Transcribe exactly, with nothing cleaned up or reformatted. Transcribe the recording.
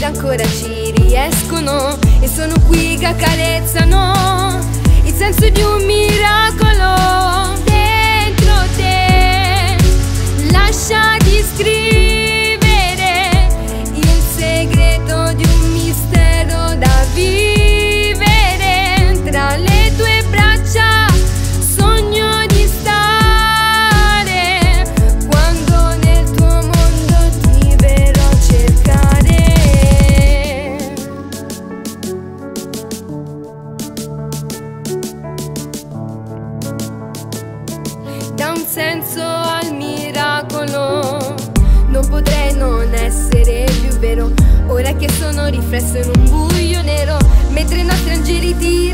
ancora ci riescono e sono qui che accarezzano il senso di un miracolo dentro te. Lasciati scrivere il segreto di un mistero da vivere tra le tue braccia. Sogno di stare quando nel tuo mondo ti verrò a cercare. Da un senso al miracolo non potrei non essere più vero, ora che sono riflesso in un buio nero, mentre i nostri angeli ti